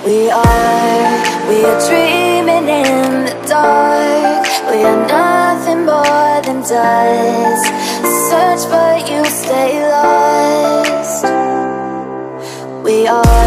We are dreaming in the dark. We are nothing more than dust. Search but you stay lost. We are